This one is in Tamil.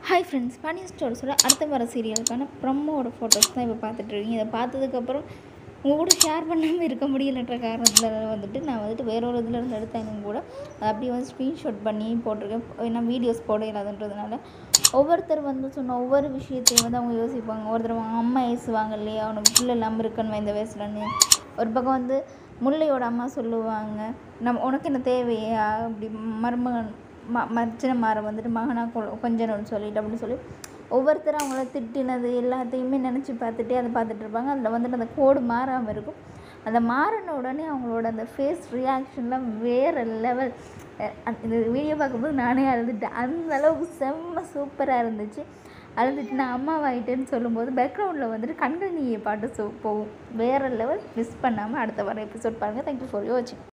ஹாய் ஃப்ரெண்ட்ஸ், பாண்டியன் ஸ்டோர்ஸோட அடுத்த வர சீரியலுக்கான ப்ரமோட ஃபோட்டோஸ் தான் இப்போ பார்த்துட்ருக்கீங்க. இதை பார்த்ததுக்கப்புறம் உங்கள் கூட ஷேர் பண்ணாமல் இருக்க முடியலன்ற காரணத்தில் நான் வேற ஒரு இதில் இருந்து எடுத்தாலும் கூட அதை அப்படியே ஸ்க்ரீன்ஷாட் பண்ணி போட்டிருக்கேன். ஏன்னா வீடியோஸ் போட இல்லாதன்றதுனால ஒவ்வொருத்தர் சொன்ன ஒவ்வொரு விஷயத்தையும் அவங்க யோசிப்பாங்க. ஒருத்தர் அம்மா ஏசுவாங்க இல்லையா, அவனுக்கு பிள்ளை இல்லாமல் இருக்கணும் இந்த வயசுலன்னு. ஒரு பக்கம் முல்லையோட அம்மா சொல்லுவாங்க, உனக்கு என்ன தேவையா அப்படி மருமகன் மச்சினமாரை மகனாக கொஞ்சணும்னு சொல்லிட்டு அப்படின்னு சொல்லி ஒவ்வொருத்தரும் அவங்கள திட்டினது எல்லாத்தையுமே நினச்சி பார்த்துட்டே அதை பார்த்துட்ருப்பாங்க. அதில் அந்த கோடு மாறாமல் இருக்கும். அந்த மாறின உடனே அவங்களோட அந்த ஃபேஸ் ரியாக்ஷன்லாம் வேறு லெவல். இந்த வீடியோ பார்க்கும்போது நானே அழுதுட்டேன். அந்த அளவுக்கு செம்ம சூப்பராக இருந்துச்சு. அழுதுட்டு நான் அம்மாவாயிட்டேன்னு சொல்லும்போது பேக்ரவுண்டில் கண்கணியை பாட்டு போகும். வேறு லெவல். மிஸ் பண்ணாமல் அடுத்த வர எபிசோட் பாருங்கள். தேங்க்யூ ஃபார் வாட்சிங்.